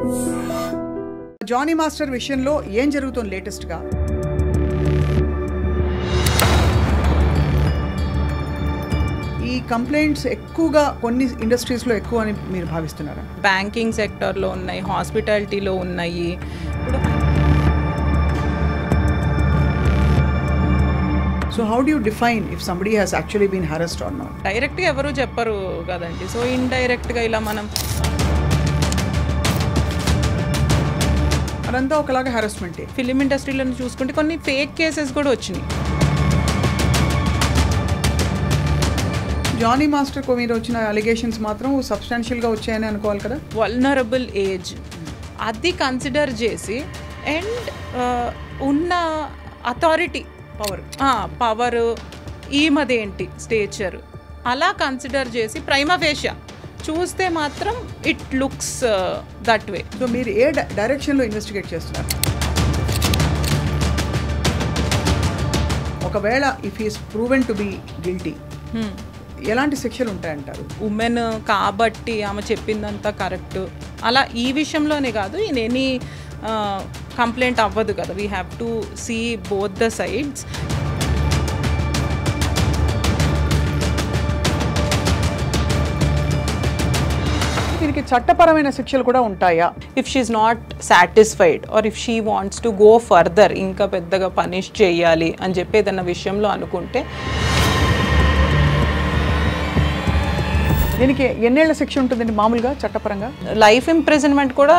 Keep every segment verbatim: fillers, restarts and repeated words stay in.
Johnny master విషయంలో ఏం జరుగుతుంది లేటెస్ట్ గా? ఈ కంప్లైంట్స్ ఎక్కువగా కొన్ని ఇండస్ట్రీస్ లో ఎక్కువ అని మీరు భావిస్తున్నారా? బ్యాంకింగ్ సెక్టర్ లో ఉన్నాయి, హాస్పిటాలిటీలో ఉన్నాయి. So how do you define if somebody has actually been harassed or not? Direct గా ఎవరు చెప్పరు కదండి. సో ఇండైరెక్ట్ గా ఇలా మనం అదంతా ఒకలాగా హెరాస్మెంట్. ఫిలిం ఇండస్ట్రీలో చూసుకుంటే కొన్ని ఫేక్ కేసెస్ కూడా వచ్చినాయి. జానీ మాస్టర్ కో మీద వచ్చిన అలిగేషన్స్ మాత్రం సబ్స్టాన్షియల్గా వచ్చాయని అనుకోవాలి కదా. వల్నరబుల్ ఏజ్ అది కన్సిడర్ చేసి అండ్ ఉన్న అథారిటీ పవర్ పవర్ ఈమదేంటి స్టేచర్ అలా కన్సిడర్ చేసి ప్రైమా ఫేషియా చూస్తే మాత్రం it looks that way. So మీరు ఏ డైరెక్షన్లో ఇన్వెస్టిగేట్ చేస్తున్నారు? ఒకవేళ if is proven to be guilty ఎలాంటి శిక్షలు ఉంటాయంటారు? ఉమెన్ కాబట్టి ఆమె చెప్పిందంతా కరెక్ట్ అలా ఈ విషయంలోనే కాదు, ఇన్ ఎనీ కంప్లైంట్ అవ్వదు కదా. We have to see both the sides. దీనికి చట్టపరమైన శిక్షలు కూడా ఉంటాయా? If she's not satisfied or if she wants to go further, ఇంకా పెద్దగా పనిష్ చేయాలి అని చెప్పి ఏదన్నా విషయంలో అనుకుంటే దీనికి ఎన్నేళ్ల శిక్ష ఉంటుందండి మామూలుగా చట్టపరంగా? లైఫ్ ఇంప్రిజన్మెంట్ కూడా.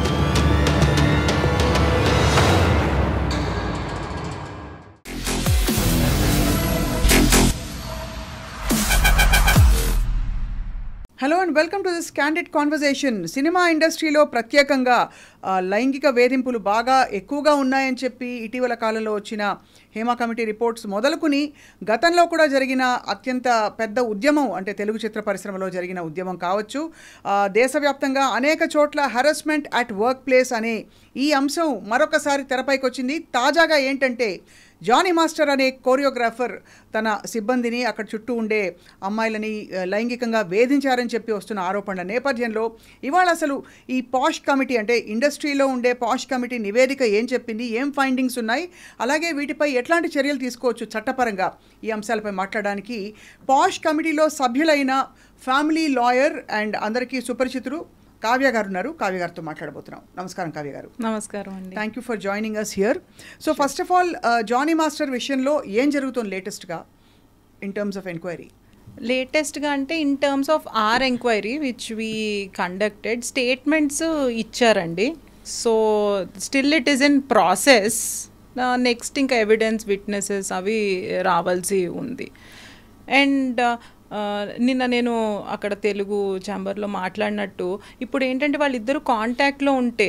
Hello and welcome to this candid conversation. Cinema ఇండస్ట్రీలో ప్రత్యేకంగా లైంగిక వేధింపులు బాగా ఎక్కువగా ఉన్నాయని చెప్పి ఇటీవల కాలంలో వచ్చిన హేమా కమిటీ రిపోర్ట్స్ మొదలుకుని గతంలో కూడా జరిగిన అత్యంత పెద్ద ఉద్యమం అంటే తెలుగు చిత్ర పరిశ్రమలో జరిగిన ఉద్యమం కావచ్చు, దేశవ్యాప్తంగా అనేక చోట్ల హెరాస్మెంట్ అట్ వర్క్ ప్లేస్ అనే ఈ అంశం మరొకసారి తెరపైకి వచ్చింది. తాజాగా ఏంటంటే జానీ మాస్టర్ అనే కోరియోగ్రాఫర్ తన సిబ్బందిని అక్కడ చుట్టూ ఉండే అమ్మాయిలని లైంగికంగా వేధించారని చెప్పి వస్తున్న ఆరోపణల నేపథ్యంలో ఇవాళ అసలు ఈ పాష్ కమిటీ అంటే ఇండస్ట్రీలో ఉండే పాష్ కమిటీ నివేదిక ఏం చెప్పింది, ఏం ఫైండింగ్స్ ఉన్నాయి, అలాగే వీటిపై ఎట్లాంటి చర్యలు తీసుకోవచ్చు చట్టపరంగా, ఈ అంశాలపై మాట్లాడడానికి పాష్ కమిటీలో సభ్యులైన ఫ్యామిలీ లాయర్ అండ్ అందరికీ సుపరిచితులు కావ్య గారు ఉన్నారు. కావ్య గారితో మాట్లాడబోతున్నాం. నమస్కారం కావ్య గారు. నమస్కారం అండి. Thank you for joining us here. So first of all Jani master విషయంలో ఏం జరుగుతుంది లేటెస్ట్గా ఇన్ టర్మ్స్ ఆఫ్ ఎంక్వైరీ? లేటెస్ట్గా అంటే in terms of our enquiry which we conducted statements ఇచ్చారండి. So still it is in process. Next ఇంకా evidence witnesses అవి రావాల్సి ఉంది. అండ్ నిన్న నేను అక్కడ తెలుగు ఛాంబర్లో మాట్లాడినట్టు ఇప్పుడు ఏంటంటే వాళ్ళిద్దరూ కాంటాక్ట్లో ఉంటే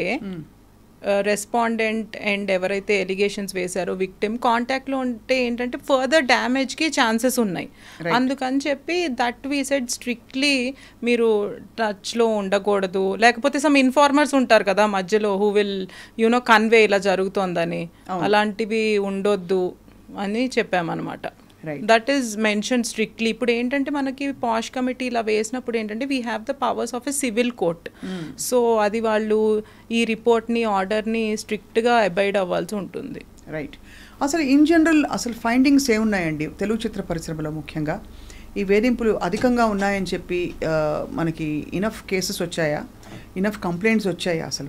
రెస్పాండెంట్ అండ్ ఎవరైతే ఎలిగేషన్స్ వేశారో విక్టిమ్ కాంటాక్ట్లో ఉంటే ఏంటంటే ఫర్దర్ డ్యామేజ్కి ఛాన్సెస్ ఉన్నాయి. అందుకని చెప్పి దట్ వీ సెడ్ స్ట్రిక్ట్లీ మీరు టచ్లో ఉండకూడదు, లేకపోతే సమ్ ఇన్ఫార్మర్స్ ఉంటారు కదా మధ్యలో హూ విల్ యూనో కన్వే ఇలా జరుగుతోందని, అలాంటివి ఉండొద్దు అని చెప్పామన్నమాట. That is mention strictly. ఇప్పుడు ఏంటంటే మనకి పాష్ కమిటీ ఇలా వేసినప్పుడు ఏంటంటే we have the powers of a civil court. So అది వాళ్ళు ఈ రిపోర్ట్ని ఆర్డర్ని స్ట్రిక్ట్గా అబైడ్ అవ్వాల్సి ఉంటుంది. రైట్. అసలు ఇన్ జనరల్ అసలు ఫైండింగ్స్ ఏమున్నాయండి తెలుగు చిత్ర పరిశ్రమలో? ముఖ్యంగా ఈ వేధింపులు అధికంగా ఉన్నాయని చెప్పి మనకి ఇనఫ్ కేసెస్ వచ్చాయా, ఇనఫ్ కంప్లైంట్స్ వచ్చాయా? అసలు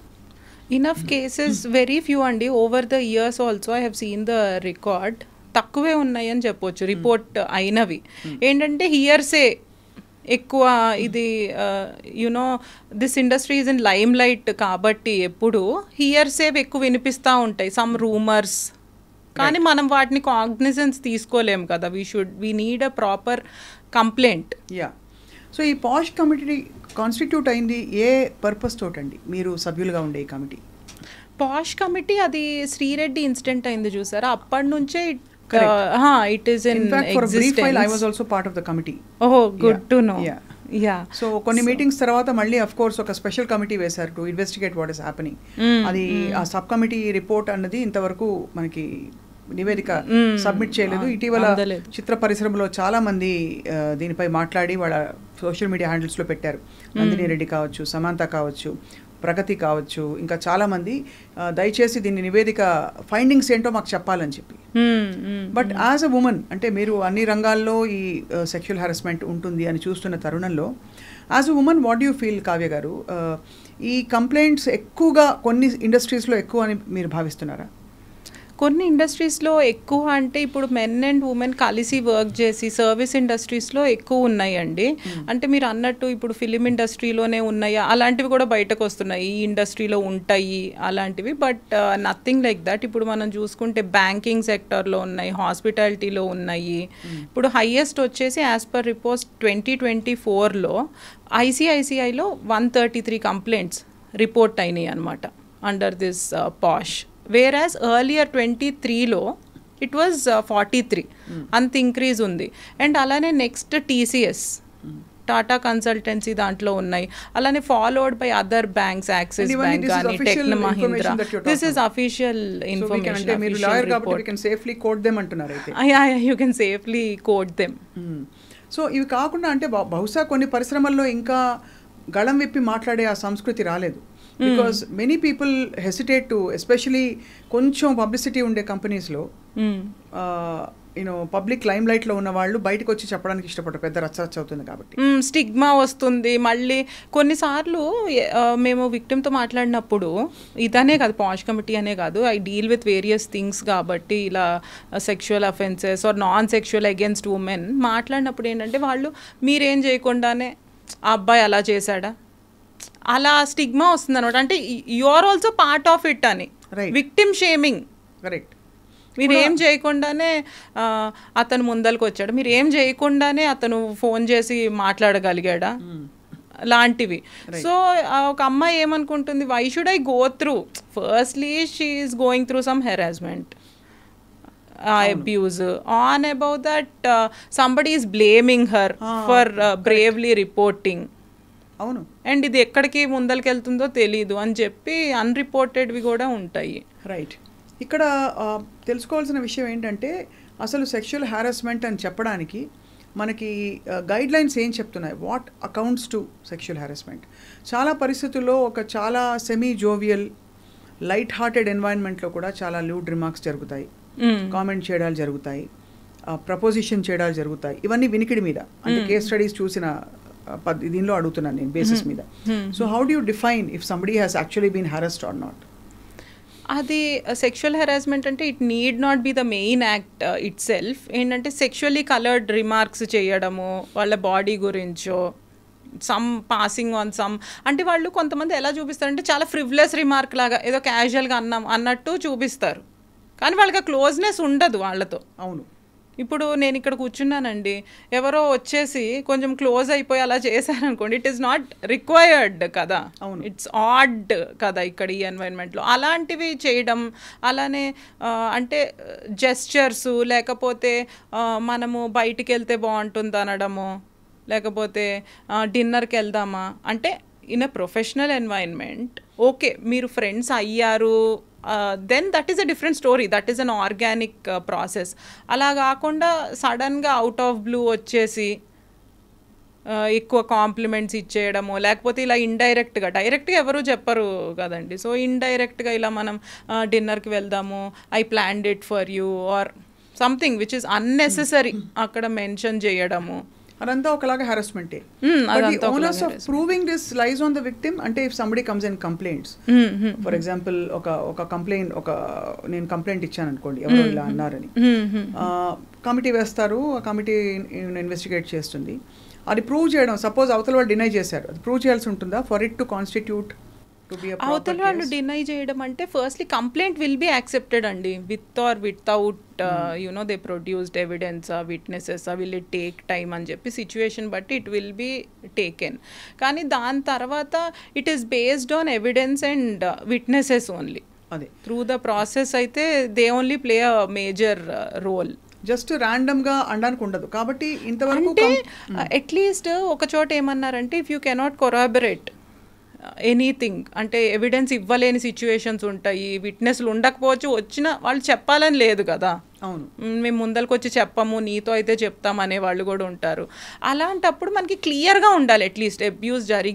ఇనఫ్ కేసెస్ వెరీ ఫ్యూ అండి. Over the years also I have seen the record, తక్కువే ఉన్నాయి అని చెప్పొచ్చు రిపోర్ట్ అయినవి. ఏంటంటే హియర్సే ఎక్కువ, ఇది you know this industry is in limelight కాబట్టి ఎప్పుడు హియర్సే ఎక్కువ వినిపిస్తూ ఉంటాయి, సమ్ రూమర్స్, కానీ మనం వాటిని కాగ్నిజెన్స్ తీసుకోలేము కదా. We should we need a proper complaint. Yeah. So ఈ పాష్ కమిటీ కాన్స్టిట్యూట్ అయింది ఏ పర్పస్ తోటండి? మీరు సభ్యులుగా ఉండే ఈ కమిటీ పాష్ కమిటీ అది శ్రీరెడ్డి ఇన్సిడెంట్ అయింది చూసారా, అప్పటి నుంచే it is in existence. I was also part of the committee. Oh, good to know. Yeah. Yeah. So కొన్ని మీటింగ్స్ తర్వాత మళ్ళీ అఫ్ కోర్స్ ఒక స్పెషల్ కమిటీ వేశారు to investigate what is happening. అది ఆ సబ్ కమిటీ రిపోర్ట్ అన్నది ఇంతవరకు మనకి నివేదిక సబ్మిట్ చేయలేదు. ఇటీవల చిత్ర పరిశ్రమలో చాలా మంది దీనిపై మాట్లాడి వాళ్ళ సోషల్ మీడియా హ్యాండిల్స్లో పెట్టారు. నందిని రెడ్డి కావచ్చు, సమంత కావచ్చు, ప్రగతి కావచ్చు, ఇంకా చాలామంది దయచేసి దీన్ని నివేదిక ఫైండింగ్స్ ఏంటో మాకు చెప్పాలని చెప్పి. బట్ యాజ్ అ ఉమెన్, అంటే మీరు అన్ని రంగాల్లో ఈ సెక్షువల్ హెరాస్మెంట్ ఉంటుంది అని చూస్తున్న తరుణంలో, as a woman what you feel Kavya గారు? ఈ కంప్లైంట్స్ ఎక్కువగా కొన్ని ఇండస్ట్రీస్లో ఎక్కువ అని మీరు భావిస్తున్నారా? కొన్ని ఇండస్ట్రీస్లో ఎక్కువ అంటే ఇప్పుడు మెన్ అండ్ ఉమెన్ కలిసి వర్క్ చేసి సర్వీస్ ఇండస్ట్రీస్లో ఎక్కువ ఉన్నాయండి. అంటే మీరు అన్నట్టు ఇప్పుడు ఫిలిం ఇండస్ట్రీలోనే ఉన్నాయా, అలాంటివి కూడా బయటకు వస్తున్నాయి, ఈ ఇండస్ట్రీలో ఉంటాయి అలాంటివి. But nothing like that. ఇప్పుడు మనం చూసుకుంటే బ్యాంకింగ్ సెక్టర్లో ఉన్నాయి, హాస్పిటాలిటీలో ఉన్నాయి. ఇప్పుడు హైయెస్ట్ వచ్చేసి as per reports twenty twenty ఫోర్లో ఐసిఐసిఐలో one thirty three complaints report అయినాయి అనమాట under this POSH. whereas earlier twenty-three-లో it was uh, forty-three. అంత ఇంక్రీజ్ ఉంది. అండ్ అలానే నెక్స్ట్ టీసీఎస్, టాటా కన్సల్టెన్సీ దాంట్లో ఉన్నాయి. అలానే followed by other banks, Axis Bank కానీ, Tech Mahindra. This is official information. You can safely quote them. So ఇవి కాకుండా అంటే బహుశా కొన్ని పరిశ్రమల్లో ఇంకా గళం విప్పి మాట్లాడే ఆ సంస్కృతి రాలేదు. Because many people hesitate to, especially కొంచెం పబ్లిసిటీ ఉండే కంపెనీస్లో యూనో పబ్లిక్ లైమ్ లైట్లో ఉన్న వాళ్ళు బయటకు వచ్చి చెప్పడానికి ఇష్టపడరు, పెద్ద రచ్చరచ్చ అవుతుంది కాబట్టి. స్టిగ్మా వస్తుంది. మళ్ళీ కొన్నిసార్లు మేము విక్టిమ్తో మాట్లాడినప్పుడు, ఇదనే కాదు, పాష్ కమిటీ అనే కాదు, I deal with various things కాబట్టి, ఇలా sexual offences or non sexual against women మాట్లాడినప్పుడు ఏంటంటే వాళ్ళు మీరేం చేయకుండానే ఆ అబ్బాయి అలా చేశాడా, అలా స్టిగ్మా వస్తుంది అనమాట. అంటే you are also part of it అని, విక్టిమ్ షేమింగ్. కరెక్ట్. మీరు ఏం చేయకుండానే అతను ముందరికి వచ్చాడు, మీరు ఏం చేయకుండానే అతను ఫోన్ చేసి మాట్లాడగలిగాడా లాంటివి. సో ఒక అమ్మాయి ఏమనుకుంటుంది, why should I go through, firstly she is going through some harassment, abuse, on about that uh, somebody is blaming her ah, for uh, bravely reporting. అవును. అండ్ ఇది ఎక్కడికి ముందరికి వెళ్తుందో తెలీదు అని చెప్పి అన్రిపోర్టెడ్వి కూడా ఉంటాయి. రైట్. ఇక్కడ తెలుసుకోవాల్సిన విషయం ఏంటంటే, అసలు సెక్షువల్ హారాస్మెంట్ అని చెప్పడానికి మనకి గైడ్ లైన్స్ ఏం చెప్తున్నాయి, what accounts to sexual harassment. చాలా పరిస్థితుల్లో ఒక చాలా సెమీ జోవియల్ లైట్ హార్టెడ్ ఎన్వైరన్మెంట్లో కూడా చాలా లూడ్ రిమార్క్స్ జరుగుతాయి, కామెంట్ చేయడాలు జరుగుతాయి, ప్రపోజిషన్ చేయడాలు జరుగుతాయి. ఇవన్నీ వినికిడి మీద, అంటే కేస్ స్టడీస్ చూసిన దీనిలో అడుగుతున్నాను నేను బేసిస్ మీద. So how do you define if somebody has actually been harassed or not? అది సెక్షువల్ హెరాస్మెంట్ అంటే it need not be the main act itself. ఏంటంటే సెక్షువల్లీ కలర్డ్ రిమార్క్స్ చేయడము, వాళ్ళ బాడీ గురించో, సమ్ పాసింగ్ ఆన్ సమ్, అంటే వాళ్ళు కొంతమంది ఎలా చూపిస్తారంటే చాలా ఫ్రివ్లెస్ రిమార్క్ లాగా ఏదో క్యాజువల్గా అన్నాం అన్నట్టు చూపిస్తారు, కానీ వాళ్ళకి ఆ క్లోజ్నెస్ ఉండదు వాళ్ళతో. అవును. ఇప్పుడు నేను ఇక్కడ కూర్చున్నానండి, ఎవరో వచ్చేసి కొంచెం క్లోజ్ అయిపోయి అలా చేశారనుకోండి, ఇట్ ఈస్ నాట్ రిక్వైర్డ్ కదా, ఇట్స్ ఆడ్ కదా ఇక్కడ ఈ ఎన్వైరన్మెంట్లో. అలాంటివి చేయడం, అలానే అంటే జెస్చర్స్, లేకపోతే మనము బయటికి వెళ్తే బాగుంటుంది అనడము, లేకపోతే డిన్నర్కి వెళ్దామా అంటే in a professional environment okay, మీరు ఫ్రెండ్స్ అయ్యారు, then that is a different story, that is an organic process. అలా కాకుండా సడన్గా అవుట్ ఆఫ్ బ్లూ వచ్చేసి ఎక్కువ కాంప్లిమెంట్స్ ఇచ్చేయడము, లేకపోతే ఇలా ఇండైరెక్ట్గా, డైరెక్ట్గా ఎవరు చెప్పరు కదండి, సో ఇండైరెక్ట్గా ఇలా మనం డిన్నర్కి వెళ్దాము, I planned it for you or something which is unnecessary అక్కడ మెన్షన్ చేయడము, అదంతా ఒకలాగా హెరాస్మెంటే. Onus of proving this lies on the victim. అంటే if somebody comes and complaints, for example ఒక ఒక కంప్లైంట్ ఒక నేను కంప్లైంట్ ఇచ్చాను అనుకోండి, ఎవరో ఇలా అన్నారని, కమిటీ వేస్తారు, ఆ కమిటీ ఇన్వెస్టిగేట్ చేస్తుంది, అది ప్రూవ్ చేయడం, సపోజ్ అవతల వాళ్ళు డినై చేశారు, అది ప్రూవ్ చేయాల్సి ఉంటుందా ఫర్ ఇట్ టు కాన్స్టిట్యూట్? అవతల వాళ్ళు డినై చేయడం అంటే firstly complaint will be accepted అండి, with or without you know they produced evidence, witnesses, will it take time అని చెప్పి సిచ్యువేషన్ బట్టి ఇట్ విల్ బి టేకెన్. కానీ దాని తర్వాత it is based on evidence and witnesses only. అదే త్రూ ద ప్రాసెస్ అయితే they only play a major role. Just ర్యాండమ్గా అనడానికి ఉండదు కాబట్టి ఇంతవరకు. అంటే అట్లీస్ట్ ఒక చోట ఏమన్నారంటే if you cannot corroborate anything, అంటే ఎవిడెన్స్ ఇవ్వలేని సిచ్యువేషన్స్ ఉంటాయి, విట్నెస్లు ఉండకపోవచ్చు, వచ్చిన వాళ్ళు చెప్పాలని లేదు కదా, అవును మేము ముందరికి వచ్చి చెప్పము, నీతో అయితే చెప్తాం అనే వాళ్ళు కూడా ఉంటారు. అలాంటప్పుడు మనకి క్లియర్గా ఉండాలి, అట్లీస్ట్ అబ్యూస్ జరిగే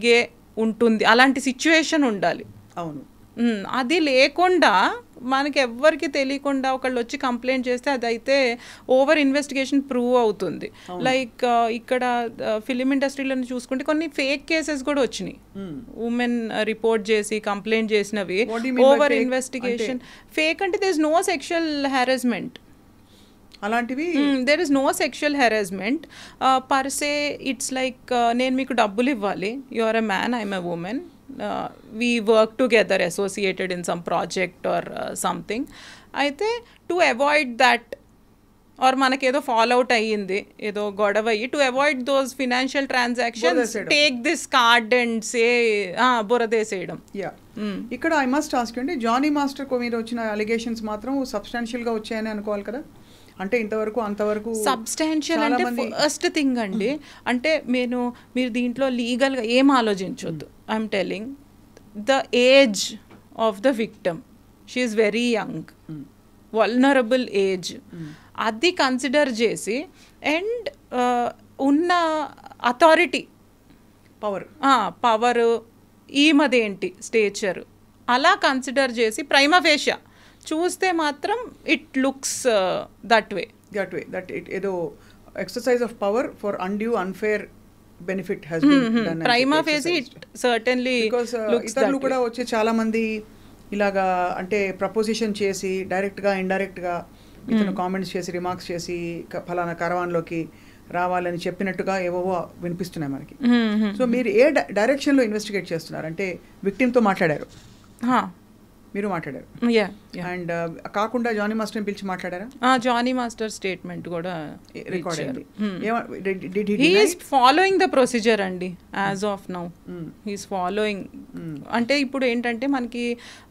ఉంటుంది, అలాంటి సిచ్యువేషన్ ఉండాలి. అవును, అది లేకుండా మనకి ఎవ్వరికి తెలియకుండా ఒకళ్ళు వచ్చి కంప్లైంట్ చేస్తే అదైతే ఓవర్ ఇన్వెస్టిగేషన్ ప్రూవ్ అవుతుంది. లైక్ ఇక్కడ ఫిలిం ఇండస్ట్రీలో చూసుకుంటే కొన్ని ఫేక్ కేసెస్ కూడా వచ్చినాయి, ఉమెన్ రిపోర్ట్ చేసి కంప్లైంట్ చేసినవి. ఓవర్ ఇన్వెస్టిగేషన్ ఫేక్ అంటే there is no sexual harassment, అలాంటివి there is no sexual harassment per se. It's like నేను మీకు డబ్బులు ఇవ్వాలి, you are a man, I'm a women, we work together associated in some project or something. అయితే to avoid that or మనకేదో fall out అయ్యింది, ఏదో గొడవ అయ్యి, to avoid those financial transactions take this card and say బురదేసేయడం. Yeah, ఇక్కడ I must ask అండి, Jani master మీద వచ్చిన అలిగేషన్స్ మాత్రం సబ్స్టాన్షియల్గా వచ్చాయని అనుకోవాలి కదా? అంటే ఇంతవరకు అంతవరకు సబ్స్టాన్షియల్ అంటే ఫస్ట్ థింగ్ అండి, అంటే నేను మీరు దీంట్లో లీగల్గా ఏం ఆలోచించొద్దు. I'm telling the age of the victim, she is very young, vulnerable age, అది కన్సిడర్ చేసి అండ్ ఉన్న అథారిటీ పవర్ పవర్ ఈమదేంటి స్టేచర్ అలా కన్సిడర్ చేసి ప్రైమా ఫేషియా చూస్తే మాత్రం it looks that way that way that it ఏదో exercise of power for undue unfair benefit has been done. Prima facie it certainly because ఇతరులు కూడా వచ్చే చాలా మంది ఇలాగా అంటే ప్రపోజిషన్ చేసి డైరెక్ట్గా ఇండైరెక్ట్గా ఇతను కామెంట్స్ చేసి రిమార్క్స్ చేసి ఫలానా కరవాన్లోకి రావాలని చెప్పినట్టుగా ఏవో వినిపిస్తున్నాయి మనకి. సో మీరు ఏ డైరెక్షన్లో ఇన్వెస్టిగేట్ చేస్తున్నారు? అంటే విక్టిమ్తో మాట్లాడారు, మీరు మాట్లాడారు, అండ్ కాకుండా జానీ మాస్టర్ పిలిచి మాట్లాడారా? జానీ మాస్టర్ స్టేట్మెంట్ కూడా రికార్డ్ అయింది. He is following the procedure అండి as of now, he is following. అంటే ఇప్పుడు ఏంటంటే మనకి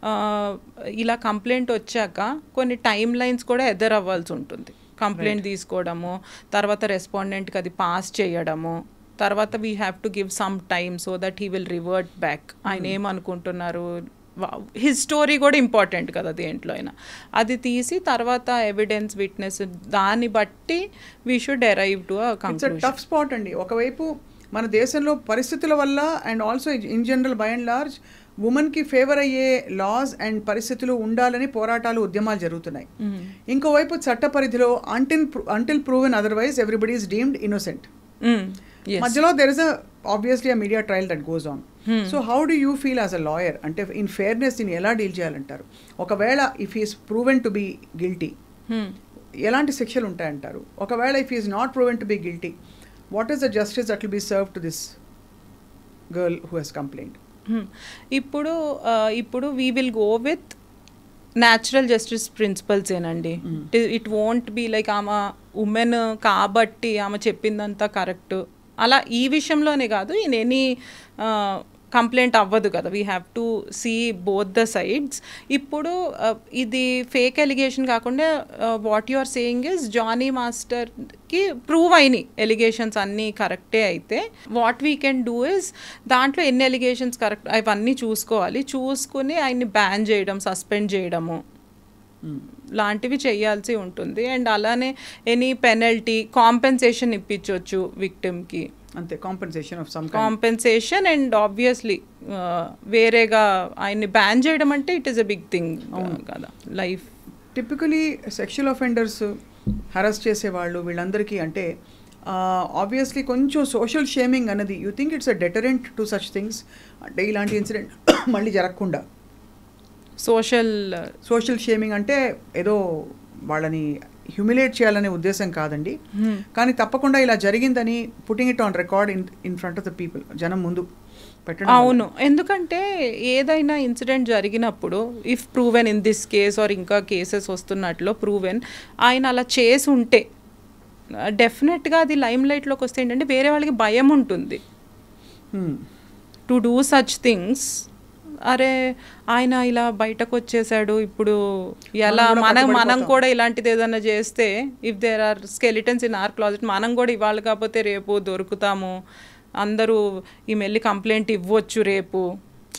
ఇలా కంప్లైంట్ వచ్చాక కొన్ని టైమ్ లైన్స్ కూడా ఎదర్ అవ్వాల్సి ఉంటుంది. కంప్లైంట్ తీసుకోవడము, తర్వాత రెస్పాండెంట్కి అది పాస్ చేయడము, తర్వాత we have to give some time so that he will revert back. ఆయన ఏమనుకుంటున్నారు, హిస్ స్టోరీ కూడా ఇంపార్టెంట్ కదా దేంట్లో అయినా, అది తీసి తర్వాత ఎవిడెన్స్ విట్నెస్ దాన్ని బట్టి we should arrive to a conclusion. Tough spot అండి. ఒకవైపు మన దేశంలో పరిస్థితుల వల్ల and also in general by and large ఉమెన్కి ఫేవర్ అయ్యే లాస్ అండ్ పరిస్థితులు ఉండాలని పోరాటాలు ఉద్యమాలు జరుగుతున్నాయి. ఇంకోవైపు చట్ట పరిధిలో until until proven otherwise everybody is deemed innocent. మధ్యలో there is a obviously a media trial that goes on. So how do you feel as a lawyer? అంటే ఇన్ ఫేర్నెస్ దీన్ని ఎలా డీల్ చేయాలంటారు? ఒకవేళ if is proven to be guilty ఎలాంటి శిక్షలు ఉంటాయంటారు? ఒకవేళ if is not proven to be guilty what is the justice that will be serve to this girl who has complaint? ఇప్పుడు ఇప్పుడు we will go with natural justice principles ఏనండి. It won't be like ఆమె women కాబట్టి ఆమె చెప్పిందంతా correct అలా ఈ విషయంలోనే కాదు, ఇన్ ఎనీ కంప్లైంట్ అవ్వదు కదా. We have to see both the sides. ఇప్పుడు ఇది ఫేక్ ఎలిగేషన్ కాకుండా what you are saying is Jani మాస్టర్కి ప్రూవ్ అయినాయి ఎలిగేషన్స్ అన్నీ కరెక్టే అయితే what we can do is దాంట్లో ఎన్ని ఎలిగేషన్స్ కరెక్ట్ అవన్నీ చూసుకోవాలి. చూసుకుని ఆయన్ని బ్యాన్ చేయడం, సస్పెండ్ చేయడము లాంటివి చేయాల్సి ఉంటుంది. అండ్ అలానే ఎనీ పెనల్టీ కాంపెన్సేషన్ ఇప్పించవచ్చు విక్టిమ్కి, అంతే compensation of some compensation. And obviously వేరేగా ఆయన్ని బ్యాన్ చేయడం అంటే it is a big thing కదా life. Typically sexual offenders harass చేసేవాళ్ళు వీళ్ళందరికీ అంటే ఆబ్వియస్లీ కొంచెం సోషల్ షేమింగ్ అనేది you think it's a deterrent to such things? అంటే ఇలాంటి ఇన్సిడెంట్ మళ్ళీ జరగకుండా సోషల్ సోషల్ షేమింగ్ అంటే ఏదో వాళ్ళని హ్యూమిలేట్ చేయాలనే ఉద్దేశం కాదండి, కానీ తప్పకుండా ఇలా జరిగిందని putting it on record in in front of the people, జనం ముందు పెట్టడం. అవును, ఎందుకంటే ఏదైనా ఇన్సిడెంట్ జరిగినప్పుడు if proven in this case or ఇంకా కేసెస్ వస్తున్నట్లో ప్రూవెన్ ఆయన అలా చేసి ఉంటే డెఫినెట్గా అది లైమ్ లైట్లోకి వస్తే ఏంటంటే వేరే వాళ్ళకి భయం ఉంటుంది టు డూ సచ్ థింగ్స్. అరే ఆయన ఇలా బయటకు వచ్చేసాడు, ఇప్పుడు ఎలా మనం మనం కూడా ఇలాంటిది ఏదైనా చేస్తే if there are skeletons in our closet మనం కూడా ఇవాళ కాకపోతే రేపు దొరుకుతాము, అందరూ ఈ మెల్లి కంప్లైంట్ ఇవ్వచ్చు రేపు.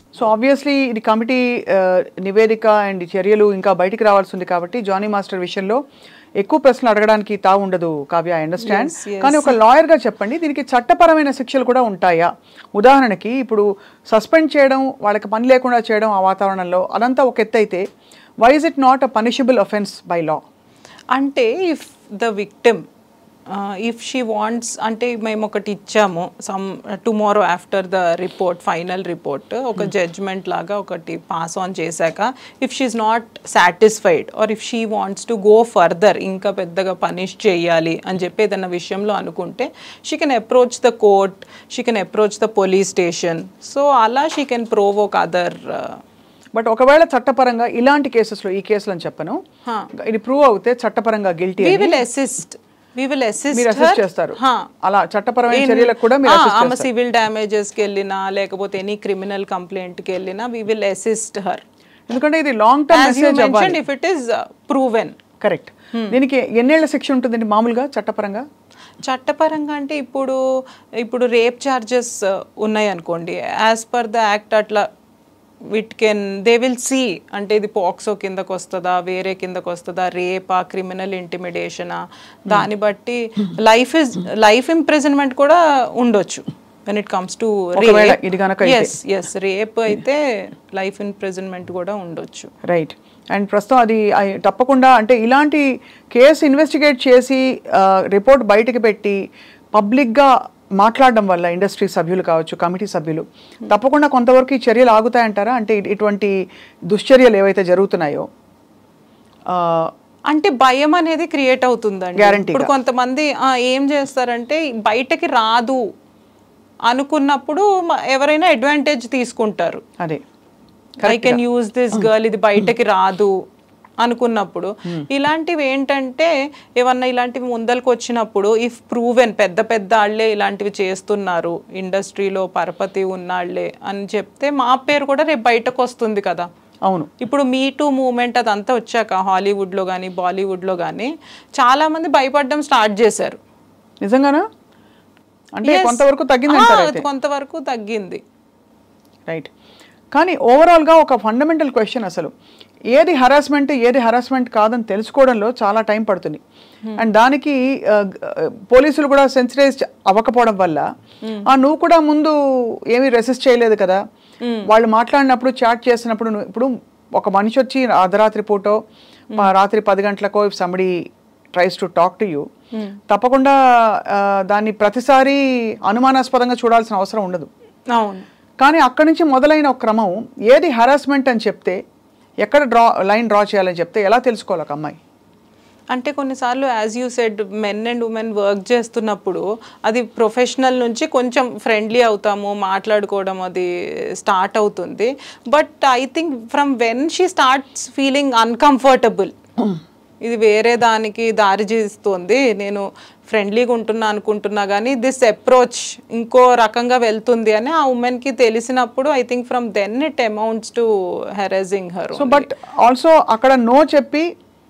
సో ఆబ్వియస్లీ ఇది కమిటీ నివేదిక అండ్ చర్యలు ఇంకా బయటికి రావాల్సి ఉంది కాబట్టి జానీ మాస్టర్ విషయంలో ఎక్కువ ప్రశ్నలు అడగడానికి తా ఉండదు కావ్య, ఐ అండర్స్టాండ్. కానీ ఒక లాయర్గా చెప్పండి, దీనికి చట్టపరమైన శిక్షలు కూడా ఉంటాయా? ఉదాహరణకి ఇప్పుడు సస్పెండ్ చేయడం, వాళ్ళకి పని లేకుండా చేయడం ఆ వాతావరణంలో అదంతా ఒక ఎత్తు అయితే, why is it not a punishable offence by law? అంటే if the victim if she wants, అంటే మేము ఒకటి ఇచ్చాము some tomorrow after the report, final report ఒక జడ్జ్మెంట్ లాగా ఒకటి పాస్ ఆన్ చేశాక, if she's not satisfied or if she wants to go further, ఇంకా పెద్దగా పనిష్ చేయాలి అని చెప్పి ఏదైనా విషయంలో అనుకుంటే, she can approach the court, she can approach the police station. So అలా she can provoke other. But ఒకవేళ చట్టపరంగా ఇలాంటి కేసెస్లో, ఈ కేసులు అని చెప్పను, ఇది ప్రూవ్ అవుతే చట్టపరంగా guilty, we will assist we will assist మీరు అసిస్ట్ చేస్తారు. అలా చట్టపరమైన చర్యలకు కూడా మీరు అసిస్ట్ చేస్తారు. సివిల్ డ్యామేజెస్ కి వెళ్ళినా లేకపోతే ఎనీ క్రిమినల్ కంప్లైంట్ కి వెళ్ళినా we will assist her, ఎందుకంటే ఇది లాంగ్ టర్మ్ మెసేజ్ అవ్వాలి. if it is uh, proven. Correct. దీనికి ఎన్నేళ్ల శిక్ష ఉంటుందండి మామూలుగా చట్టపరంగా? చట్టపరంగా అంటే ఇప్పుడు ఇప్పుడు రేప్ ఛార్జెస్ ఉన్నాయి అనుకోండి, యాజ్ పర్ ద యాక్ట్ అట్లా with can they will see, అంటే ఇది పాక్సో కిందకు వస్తుందా, వేరే కిందకు వస్తుందా, రేపా, క్రిమినల్ ఇంటిమిడేషనా, దాన్ని బట్టి లైఫ్ ఇస్ లైఫ్ ఇంప్రిజన్మెంట్ కూడా ఉండొచ్చు when it comes to rape. Yes yes rape అయితే లైఫ్ ఇంప్రిజన్మెంట్ కూడా ఉండొచ్చు. రైట్. అండ్ ప్రస్తుతం అది తప్పకుండా, అంటే ఇలాంటి కేసు ఇన్వెస్టిగేట్ చేసి రిపోర్ట్ బయటకు పెట్టి పబ్లిక్గా మాట్లాడడం వల్ల ఇండస్ట్రీ సభ్యులు కావచ్చు, కమిటీ సభ్యులు, తప్పకుండా కొంతవరకు ఈ చర్యలు ఆగుతాయంటారా? అంటే ఇటువంటి దుశ్చర్యలు ఏవైతే జరుగుతున్నాయో అంటే భయం అనేది క్రియేట్ అవుతుందండి. ఇప్పుడు కొంతమంది ఏం చేస్తారంటే బయటకి రాదు అనుకున్నప్పుడు ఎవరైనా అడ్వాంటేజ్ తీసుకుంటారు. అదే I can use this girl, ఇది బయటకి రాదు అనుకున్నప్పుడు ఇలాంటివి ఏంటంటే ఏమన్నా ఇలాంటివి ముందలకు వచ్చినప్పుడు ఇఫ్ ప్రూవెన్ పెద్ద పెద్ద వాళ్ళే ఇలాంటివి చేస్తున్నారు, ఇండస్ట్రీలో పరపతి ఉన్నాళ్లే అని చెప్తే మా పేరు కూడా రేపు బయటకు వస్తుంది కదా. అవును. ఇప్పుడు మీ టూ మూమెంట్ అదంతా వచ్చాక హాలీవుడ్లో కానీ బాలీవుడ్లో కానీ చాలా మంది భయపడడం స్టార్ట్ చేశారు. నిజంగానా? అంటే కొంతవరకు తగ్గింది, కొంతవరకు తగ్గింది. రైట్. కానీ ఓవరాల్గా ఒక ఫండమెంటల్ క్వశ్చన్, అసలు ఏది హరాస్మెంట్ ఏది హరాస్మెంట్ కాదని తెలుసుకోవడంలో చాలా టైం పడుతుంది. అండ్ దానికి పోలీసులు కూడా సెన్సిటైజ్ అవ్వకపోవడం వల్ల నువ్వు కూడా ముందు ఏమీ రెసిస్ట్ చేయలేదు కదా, వాళ్ళు మాట్లాడినప్పుడు చాట్ చేసినప్పుడు, ఇప్పుడు ఒక మనిషి వచ్చి అర్ధరాత్రి పూటో రాత్రి పది గంటలకో if somebody tries to talk to you, తప్పకుండా దాన్ని ప్రతిసారి అనుమానాస్పదంగా చూడాల్సిన అవసరం ఉండదు. అవును. కానీ అక్కడి నుంచి మొదలైన ఒక క్రమం, ఏది హరాస్మెంట్ అని చెప్తే, ఎక్కడ డ్రా లైన్ డ్రా చేయాలని చెప్తే ఎలా తెలుసుకోవాలి ఒక అమ్మాయి? అంటే కొన్నిసార్లు as you said men and women work చేస్తున్నప్పుడు అది ప్రొఫెషనల్ నుంచి కొంచెం ఫ్రెండ్లీ అవుతాము, మాట్లాడుకోవడం అది స్టార్ట్ అవుతుంది. But I think from when she starts feeling uncomfortable, ఇది వేరే దానికి దారి చేస్తుంది, నేను ఫ్రెండ్లీగా ఉంటున్నా అనుకుంటున్నా కానీ దిస్ అప్రోచ్ ఇంకో రకంగా వెళ్తుంది అని ఆ ఉమెన్కి తెలిసినప్పుడు I think from then it amounts to harassing her. So but also అక్కడ నో చెప్పి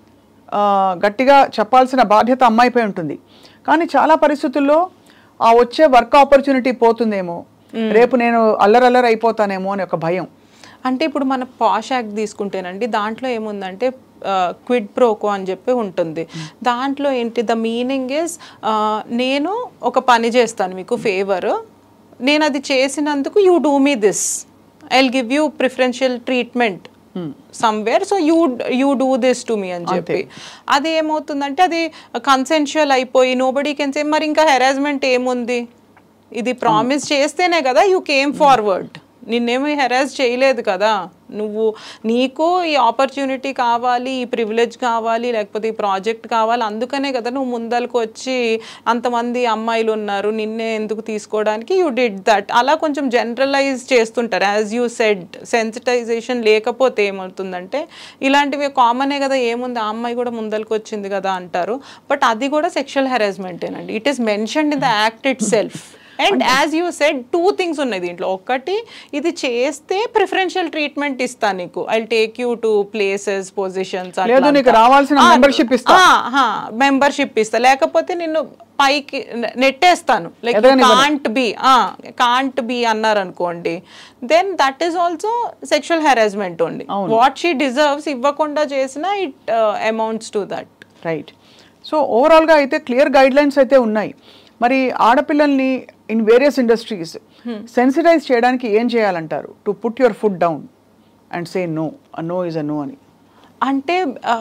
గట్టిగా చెప్పాల్సిన బాధ్యత అమ్మాయిపై ఉంటుంది. కానీ చాలా పరిస్థితుల్లో ఆ వచ్చే వర్క్ ఆపర్చునిటీ పోతుందేమో, రేపు నేను అల్లరల్లరి అయిపోతానేమో అని ఒక భయం. అంటే ఇప్పుడు మన పాష్ యాక్ట్ తీసుకుంటేనండి, దాంట్లో ఏముందంటే క్విడ్ ప్రోకో అని చెప్పి ఉంటుంది. దాంట్లో ఏంటి, ద మీనింగ్ ఇస్ నేను ఒక పని చేస్తాను మీకు ఫేవర్, నేను అది చేసినందుకు you do me this, I will give you preferential treatment somewhere, so you you do this to me అని చెప్పి. అది ఏమవుతుందంటే అది కన్సెన్షువల్ అయిపోయి నోబడీ కెన్ సే మరి ఇంకా హెరాస్మెంట్ ఏముంది, ఇది ప్రామిస్ చేస్తేనే కదా యూ కేమ్ ఫార్వర్డ్, నిన్నేమి హెరాస్ చేయలేదు కదా, నువ్వు నీకు ఈ ఆపర్చునిటీ కావాలి, ఈ ప్రివిలేజ్ కావాలి, లేకపోతే ఈ ప్రాజెక్ట్ కావాలి, అందుకనే కదా నువ్వు ముందరకు వచ్చి అంతమంది అమ్మాయిలు ఉన్నారు నిన్నే ఎందుకు తీసుకోవడానికి యూ డిడ్ దట్. అలా కొంచెం జనరలైజ్ చేస్తుంటారు. యాజ్ యూ సెడ్ సెన్సిటైజేషన్ లేకపోతే ఏమవుతుందంటే ఇలాంటివి కామనే కదా, ఏముంది ఆ అమ్మాయి కూడా ముందరకు వచ్చింది కదా అంటారు. బట్ అది కూడా సెక్షువల్ హెరాస్మెంటేనండి. It is mentioned in the act itself and as you said two things ఉన్నాయి దీంట్లో. ఒకటి, ఇది చేస్తే ప్రిఫరెన్షియల్ ట్రీట్మెంట్ ఇస్తా నీకు, I take you to places positions, membership ఇస్తా మెంబర్షిప్ ఇస్తా లేకపోతే నిన్ను పైకి నెట్టేస్తాను, like can't be can't be అన్నారు అనుకోండి, then that is also sexual harassment only. What she deserves ఇవ్వకుండా చేసిన it amounts to that. Right. So ఓవరాల్గా అయితే క్లియర్ గైడ్ లైన్స్ అయితే ఉన్నాయి. మరి ఆడపిల్లల్ని ఇన్ వేరియస్ ఇండస్ట్రీస్ సెన్సిటైజ్ చేయడానికి ఏం చేయాలంటారు? To put your foot down and say no, no is a no అని. అంటే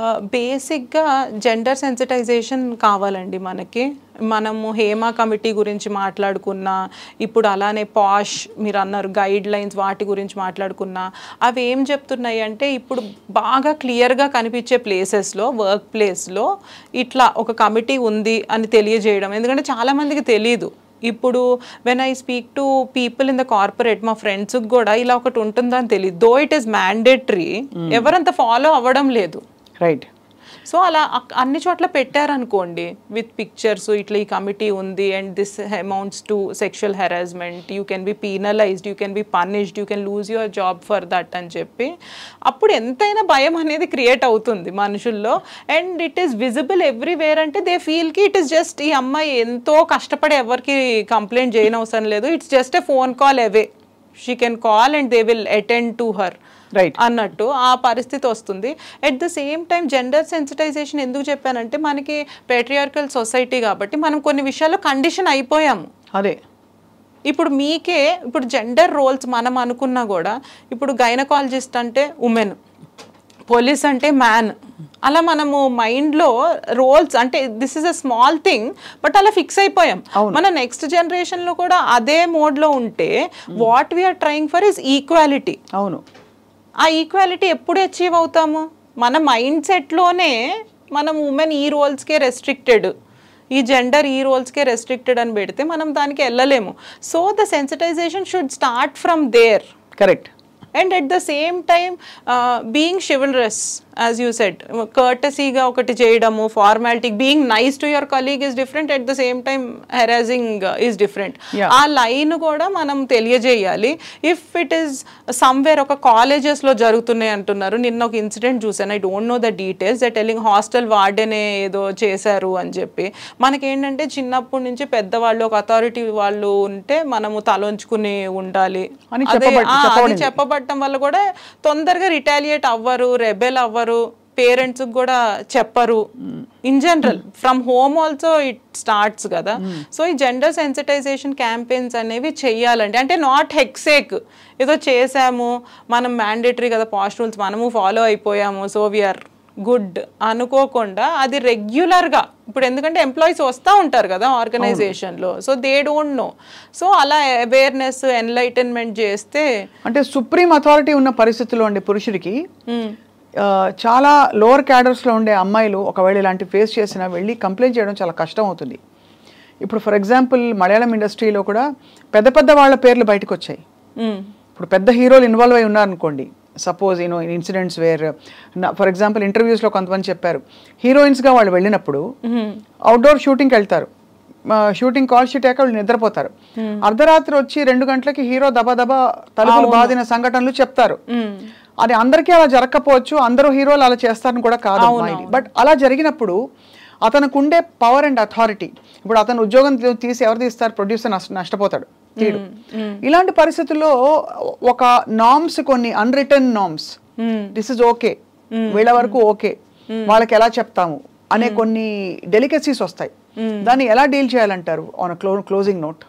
బేసిక్గా జెండర్ సెన్సిటైజేషన్ కావాలండి మనకి. మనము హేమా కమిటీ గురించి మాట్లాడుకున్నా, ఇప్పుడు అలానే పాష్ మీరు అన్నారు గైడ్ లైన్స్ వాటి గురించి మాట్లాడుకున్నా, అవి ఏం చెప్తున్నాయి అంటే ఇప్పుడు బాగా క్లియర్గా కనిపించే ప్లేసెస్లో, వర్క్ ప్లేస్లో ఇట్లా ఒక కమిటీ ఉంది అని తెలియజేయడం. ఎందుకంటే చాలామందికి తెలీదు. ఇప్పుడు when I speak to people in the corporate, మా ఫ్రెండ్స్కి కూడా ఇలా ఒకటి ఉంటుందని తెలియదు. దో ఇట్ ఈస్ మ్యాండేటరీ, ఎవరంతా ఫాలో అవ్వడం లేదు. రైట్. సో అలా అన్ని చోట్ల పెట్టారనుకోండి విత్ పిక్చర్స్, ఇట్లా ఈ కమిటీ ఉంది and this amounts to sexual harassment, you can be penalized, you can be punished, you can lose your job for that అని చెప్పి అప్పుడు ఎంతైనా భయం అనేది క్రియేట్ అవుతుంది మనుషుల్లో. And it is visible everywhere. అంటే దే ఫీల్కి ఇట్ ఈస్ జస్ట్ ఈ అమ్మాయి ఎంతో కష్టపడి ఎవరికి కంప్లైంట్ చేయనవసరం లేదు, it's just a phone call away, she can call and they will attend to her అన్నట్టు ఆ పరిస్థితి వస్తుంది. At the same time gender sensitization ఎందుకు చెప్పానంటే మనకి పేట్రియార్కల్ సొసైటీ కాబట్టి మనం కొన్ని విషయాల్లో కండిషన్ అయిపోయాము. అదే ఇప్పుడు మీకే ఇప్పుడు జెండర్ రోల్స్ మనం అనుకున్నా కూడా, ఇప్పుడు గైనకాలజిస్ట్ అంటే ఉమెన్, పోలీస్ అంటే మ్యాన్, అలా మనము మైండ్లో రోల్స్ అంటే this is a small thing but అలా ఫిక్స్ అయిపోయాం. మన నెక్స్ట్ జనరేషన్లో కూడా అదే మోడ్లో ఉంటే what we are trying for is equality. అవును. ఆ ఈక్వాలిటీ ఎప్పుడు అచీవ్ అవుతాము? మన మైండ్ సెట్లోనే మనం ఉమెన్ ఈ రోల్స్కే రెస్ట్రిక్టెడ్, ఈ జెండర్ ఈ రోల్స్కే రెస్ట్రిక్టెడ్ అని పెడితే మనం దానికి వెళ్ళలేము. So the sensitization should start from there. Correct. And at the same time being chivalrous, as you said, కర్టసీగా ఒకటి చేయడము, formality, being nice to your colleague is different, at the same time harassing is different. ఆ line కూడా మనం తెలియజేయాలి. If it is somewhere ఒక కాలేజెస్లో జరుగుతున్నాయి అంటున్నారు, నిన్న ఒక ఇన్సిడెంట్ చూసాను, I don't know the details, that telling hostel వార్డెనే ఏదో చేశారు అని చెప్పి. మనకేంటంటే చిన్నప్పటి నుంచి పెద్దవాళ్ళు ఒక అథారిటీ వాళ్ళు ఉంటే మనము తలొంచుకుని ఉండాలి అని చెప్పబడి వల్ల కూడా తొందరగా రిటాలియేట్ అవ్వరు, రెబెల్ అవ్వరు, పేరెంట్స్ కూడా చెప్పరు. In general from home also it starts కదా. సో ఈ జెండర్ సెన్సిటైజేషన్ క్యాంపెయిన్స్ అనేవి చెయ్యాలండి. అంటే నాట్ హెక్సేక్ ఏదో చేసాము మనం మ్యాండేటరీ కదా పాస్ట్ రూల్స్ మనము ఫాలో అయిపోయాము సో వీఆర్ గుడ్ అనుకోకుండా అది రెగ్యులర్గా, ఇప్పుడు ఎందుకంటే ఎంప్లాయీస్ వస్తూ ఉంటారు కదా ఆర్గనైజేషన్లో, so they don't know, so అలా అవేర్నెస్ ఎన్లైటన్మెంట్ చేస్తే. అంటే సుప్రీం అథారిటీ ఉన్న పరిస్థితుల్లో అండి పురుషుడికి చాలా లోవర్ క్యాడర్స్లో ఉండే అమ్మాయిలు ఒకవేళ ఇలాంటి ఫేస్ చేసినా వెళ్ళి కంప్లైంట్ చేయడం చాలా కష్టం అవుతుంది. ఇప్పుడు ఫర్ ఎగ్జాంపుల్ మలయాళం ఇండస్ట్రీలో కూడా పెద్ద పెద్ద వాళ్ళ పేర్లు బయటకు వచ్చాయి. ఇప్పుడు పెద్ద హీరోలు ఇన్వాల్వ్ అయి ఉన్నారనుకోండి, suppose you know in incidents where for example ఇంటర్వ్యూస్లో కొంతమంది చెప్పారు, హీరోయిన్స్గా వాళ్ళు వెళ్ళినప్పుడు అవుట్డోర్ షూటింగ్కి వెళ్తారు, షూటింగ్ కాల్ షీట్ అయ్యాక వాళ్ళు నిద్రపోతారు, అర్ధరాత్రి వచ్చి రెండు గంటలకి హీరో దబా దబా తలుపులు బాదిన సంఘటనలు చెప్తారు. అది అందరికీ అలా జరగకపోవచ్చు, అందరూ హీరోలు అలా చేస్తారని కూడా కాదు, బట్ అలా జరిగినప్పుడు అతనికి ఉండే పవర్ అండ్ అథారిటీ, ఇప్పుడు అతను ఉద్యోగం తీసి ఎవరు తీస్తారు, ప్రొడ్యూసర్ నష్టపోతాడు, తీడు. ఇలాంటి పరిస్థితుల్లో ఒక నామ్స్, కొన్ని unwritten norms, this is okay, వీళ్ళ వరకు ఓకే, వాళ్ళకి ఎలా చెప్తాము అనే కొన్ని డెలికేసీస్ వస్తాయి. దాన్ని ఎలా డీల్ చేయాలంటారు ఆన్ క్లో క్లోజింగ్ నోట్?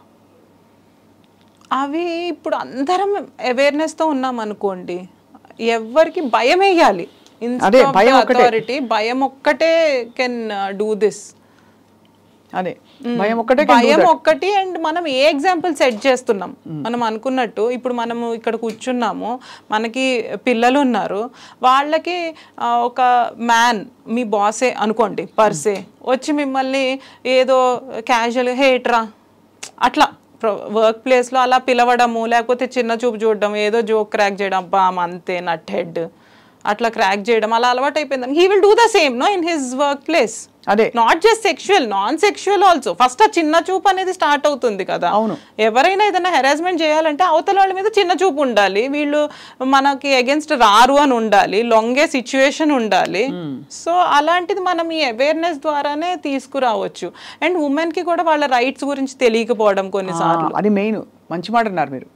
అవి ఇప్పుడు అందరం అవేర్నెస్తో ఉన్నాం అనుకోండి, ఎవరికి భయం వేయాలి, అథారిటీ భయం ఒక్కటే కెన్ డూ దిస్. అదే భయం ఒక్కటే, భయం ఒక్కటి. అండ్ మనం ఏ ఎగ్జాంపుల్ సెట్ చేస్తున్నాం, మనం అనుకున్నట్టు ఇప్పుడు మనము ఇక్కడ కూర్చున్నాము, మనకి పిల్లలు ఉన్నారు, వాళ్ళకి ఒక మ్యాన్ మీ బాసే అనుకోండి పర్సే వచ్చి మిమ్మల్ని ఏదో క్యాజువల్ హేట్రా అట్లా వర్క్ ప్లేస్లో అలా పిలవడము, లేకపోతే చిన్న చూపు చూడడం, ఏదో జోక్ క్రాక్ చేయడం, అబ్బా అంతే నట్ హెడ్ అట్లా క్రాక్ చేయడం అలా అలవాటు అయిపోయింది. He will do the same no in his work place. అదే not just sexual, non sexual also. First ఆ చిన్న చూపు అనేది స్టార్ట్ అవుతుంది కదా. అవును. ఎవరైనా ఏదైనా హెరాస్మెంట్ చేయాలంటే అవతల వాళ్ళ మీద చిన్న చూపు ఉండాలి, వీళ్ళు మనకి అగేన్స్ట్ రారు అని ఉండాలి, లొంగే సిచ్యువేషన్ ఉండాలి. సో అలాంటిది మనం ఈ అవేర్నెస్ ద్వారానే తీసుకురావచ్చు. అండ్ ఉమెన్ కి కూడా వాళ్ళ రైట్స్ గురించి తెలియకపోవడం కొన్నిసార్లు, అది మెయిన్. మంచి మాట అన్నారు మీరు.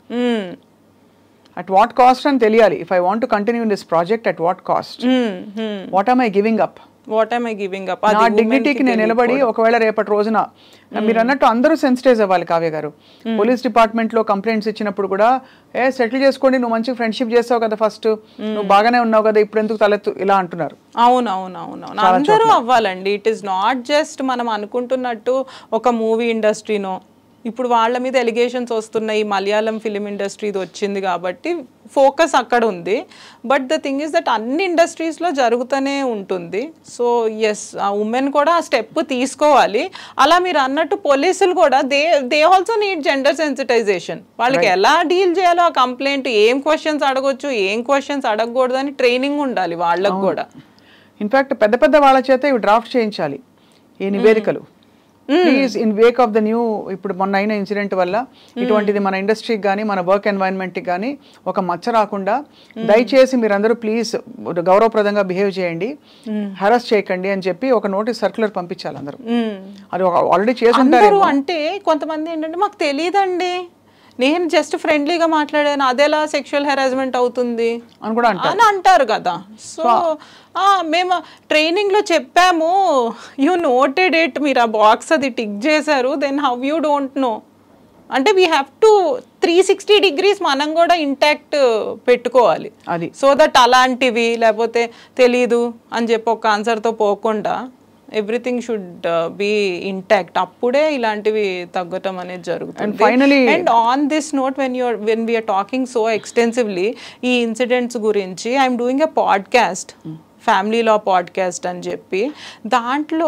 అట్ వాట్ కాస్ట్ అని తెలియాలి. If I want to continue in this project, at what cost, what am I giving up, what am I giving up. నా డిగ్నిటీకి నేను నిలబడి ఒకవేళ రేపటి రోజున మీరు అన్నట్టు అందరూ సెన్సిటైజ్ అవ్వాలి. కావ్య గారు, పోలీస్ డిపార్ట్మెంట్ లో కంప్లైంట్స్ ఇచ్చినప్పుడు కూడా ఏ సెటిల్ చేసుకోండి, నువ్వు మంచి ఫ్రెండ్షిప్ చేస్తావు కదా, ఫస్ట్ నువ్వు బాగానే ఉన్నావు కదా, ఇప్పుడు ఎందుకు తలెత్తు ఇలా అంటున్నారు. అవును అవును అవును అందరూ అవ్వాలండి. ఇట్ ఈస్ నాట్ జస్ట్ మనం అనుకుంటున్నట్టు ఒక మూవీ ఇండస్ట్రీనో. ఇప్పుడు వాళ్ళ మీద ఎలిగేషన్స్ వస్తున్నాయి, మలయాళం ఫిలిం ఇండస్ట్రీది వచ్చింది కాబట్టి ఫోకస్ అక్కడ ఉంది. But the thing is that అన్ని ఇండస్ట్రీస్లో జరుగుతూనే ఉంటుంది. సో ఎస్, ఆ ఉమెన్ కూడా ఆ స్టెప్ తీసుకోవాలి. అలా మీరు అన్నట్టు పోలీసులు కూడా they they also need gender sensitization. వాళ్ళకి ఎలా డీల్ చేయాలో ఆ కంప్లైంట్, ఏం క్వశ్చన్స్ అడగొచ్చు, ఏం క్వశ్చన్స్ అడగకూడదు అని ట్రైనింగ్ ఉండాలి వాళ్ళకు కూడా. ఇన్ఫ్యాక్ట్ పెద్ద పెద్ద వాళ్ళ చేత ఇవి డ్రాఫ్ట్ చేయించాలి ఈ నివేదికలు. Please in wake of the new, ఇప్పుడు మొన్న అయిన ఇన్సిడెంట్ వల్ల ఇటువంటిది మన ఇండస్ట్రీకి కానీ మన వర్క్ ఎన్వైరన్మెంట్కి కానీ ఒక మచ్చ రాకుండా దయచేసి మీరందరూ ప్లీజ్ గౌరవప్రదంగా బిహేవ్ చేయండి, హెరాస్ చేయకండి అని చెప్పి ఒక నోటీస్ సర్క్యులర్ పంపించాలి అందరూ. అది ఆల్రెడీ చేస్తుంటారు. అంటే కొంతమంది ఏంటంటే మాకు తెలియదండి, నేను జస్ట్ ఫ్రెండ్లీగా మాట్లాడాను, అదేలా సెక్షువల్ హెరాస్మెంట్ అవుతుంది అని కూడా అని అంటారు కదా. సో మేము ట్రైనింగ్లో చెప్పాము, యూ నోటెడ్ ఇట్, మీరు ఆ బాక్స్ అది టిక్ చేశారు, then how you don't know అంటే we have to three sixty degrees మనం కూడా ఇంటాక్ట్ పెట్టుకోవాలి. అది సో దట్ అలాంటివి లేకపోతే తెలీదు అని చెప్పి ఒక ఆన్సర్తో పోకుండా ఎవ్రీథింగ్ షుడ్ బి ఇంటాక్ట్. అప్పుడే ఇలాంటివి తగ్గటం అనేది జరుగుతుంది. And on this note, when you're when we are talking so extensively ఈ ఇన్సిడెంట్స్ గురించి, I'm doing a podcast, family law podcast అని చెప్పి. దాంట్లో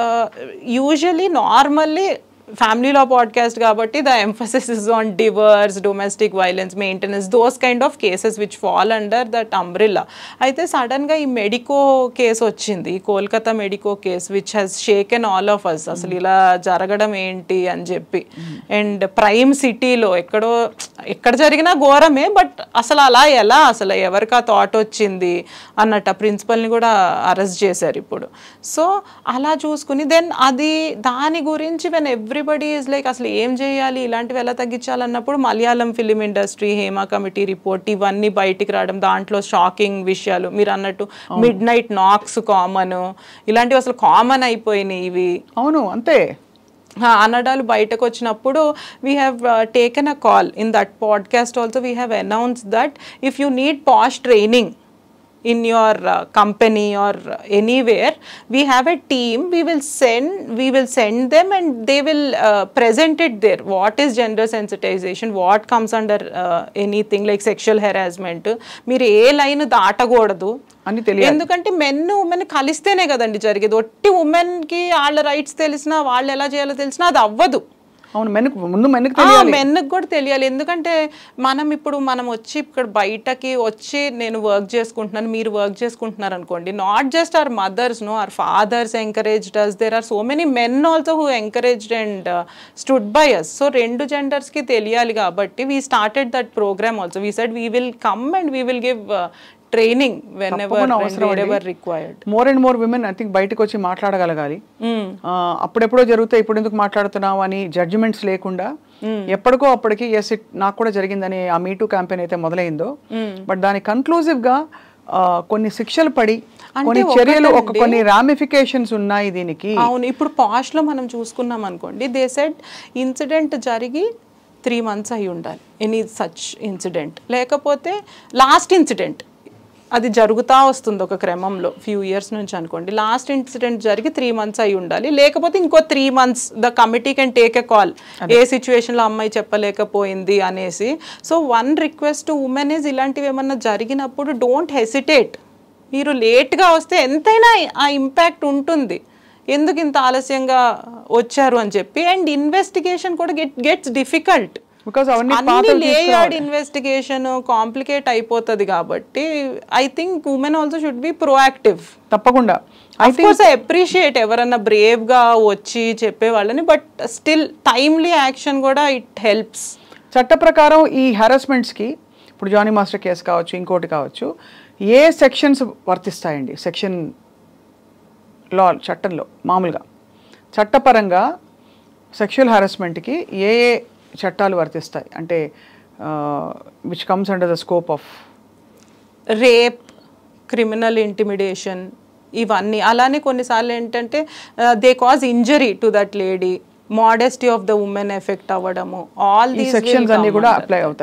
usually normally family law podcast కాబట్టి the emphasis is on divorce, domestic violence, maintenance, those kind of cases which fall under that umbrella. అయితే సడన్గా ఈ medico case వచ్చింది, ఈ Kolkata medico case, which has shaken all of us. అసలు ఇలా జరగడం ఏంటి అని చెప్పి. అండ్ ప్రైమ్ సిటీలో ఎక్కడో ఎక్కడ జరిగినా ఘోరమే, బట్ అసలు అలా ఎలా, అసలు ఎవరికి ఆ థాట్ వచ్చింది అన్నట్టు ఆ ప్రిన్సిపల్ని కూడా అరెస్ట్ చేశారు ఇప్పుడు. సో అలా చూసుకుని దెన్ అది దాని గురించి when every everybody is like అసలు ఏం చేయాలి, ఇలాంటివి ఎలా తగ్గించాలన్నప్పుడు Malayalam film industry, Hema committee report ఇవన్నీ బయటికి రావడం, దాంట్లో షాకింగ్ విషయాలు మీరు అన్నట్టు మిడ్ నైట్ నాక్స్ కామన్, ఇలాంటివి అసలు కామన్ అయిపోయినాయి ఇవి. అవును అంతే అనడాలు బయటకు వచ్చినప్పుడు we have taken a call in that podcast also. We have announce that if you need POSH training in your uh, company or uh, anywhere, we have a team, we will send we will send them and they will uh, present it there. What is gender sensitization, what comes under uh, anything like sexual harassment, మీరు ఏ line దాటకూడదు అని తెలియాలి. ఎందుకంటే men women కలిస్తేనే కదండి జరిగేది. ఒట్టి ఉమెన్కి వాళ్ళ రైట్స్ తెలిసినా, వాళ్ళు ఎలా చేయాలో తెలిసినా అది అవ్వదు. అవును, మెన్కు ముందు మెన్కు తెలియాలి, మెన్కు కూడా తెలియాలి. ఎందుకంటే మనం ఇప్పుడు మనం వచ్చి ఇక్కడ బయటకి వచ్చి నేను వర్క్ చేసుకుంటున్నాను, మీరు వర్క్ చేసుకుంటున్నారు అనుకోండి, not just our mothers, no our fathers encouraged us, there are so many men also who encouraged and stood by us. So రెండు జెండర్స్కి తెలియాలి కాబట్టి we started that program also. We said we will come and we will give training whenever wherever required. More and more women I think బయటకు వచ్చి మాట్లాడగలగాలి. అప్పుడెప్పుడో జరిగితే ఇప్పుడు ఎందుకు మాట్లాడుతున్నావు అని జడ్జిమెంట్స్ లేకుండా ఎప్పటికో అప్పటికి ఎస్ ఇట్ నాకు కూడా జరిగిందని ఆ మీటూ క్యాంపెయిన్ అయితే మొదలైందో, బట్ దాని కన్క్లూజివ్ గా కొన్ని శిక్షలు పడి కొన్ని చర్యలు, ఒక కొన్ని రామిఫికేషన్స్ ఉన్నాయి దీనికి. అవును, ఇప్పుడు పాష్ లో మనం చూసుకున్నాం అనుకోండి, దే సెడ్ ఇన్సిడెంట్ జరిగి త్రీ మంత్స్ అయి ఉండాలి, ఎనీ సచ్ ఇన్సిడెంట్, లేకపోతే లాస్ట్ ఇన్సిడెంట్ అది జరుగుతూ వస్తుంది ఒక క్రమంలో ఫ్యూ ఇయర్స్ నుంచి అనుకోండి, లాస్ట్ ఇన్సిడెంట్ జరిగి త్రీ మంత్స్ అయి ఉండాలి, లేకపోతే ఇంకో three months the committee can take a call ఏ సిచ్యువేషన్లో అమ్మాయి చెప్పలేకపోయింది అనేసి. So one request to women is ఇలాంటివి ఏమన్నా జరిగినప్పుడు డోంట్ హెసిటేట్. మీరు లేట్గా వస్తే ఎంతైనా ఆ ఇంపాక్ట్ ఉంటుంది, ఎందుకు ఇంత ఆలస్యంగా వచ్చారు అని చెప్పి. అండ్ ఇన్వెస్టిగేషన్ కూడా గెట్ గెట్స్ డిఫికల్ట్. బికాజ్ అవన్నీ అన్ని లేయర్డ్ ఇన్వెస్టిగేషన్ కాంప్లికేట్ అయిపోతుంది కాబట్టి I think women also should be proactive. తప్పకుండా ఐ అప్రిషియేట్ ఎవరన్నా బ్రేవ్ గా వచ్చి చెప్పే వాళ్ళని, బట్ స్టిల్ టైమ్లీ యాక్షన్ కూడా ఇట్ హెల్ప్స్. చట్ట ప్రకారం ఈ హెరాస్మెంట్స్కి ఇప్పుడు జానీ మాస్టర్ కేసు కావచ్చు, ఇంకోటి కావచ్చు, ఏ సెక్షన్స్ వర్తిస్తాయండి? సెక్షన్ లా చట్టంలో మామూలుగా చట్టపరంగా సెక్షువల్ హెరాస్మెంట్కి ఏ ఏ చట్టాలు వర్తిస్తాయి? అంటే which comes under the scope of rape, criminal intimidation, ఇవన్నీ. అలానే కొన్నిసార్లు ఏంటంటే they cause injury to that lady, modesty of the women effect అవ్వడము, ఆల్ దీస్ సెక్షన్స్ అన్ని కూడా అప్లై అవుతాయి.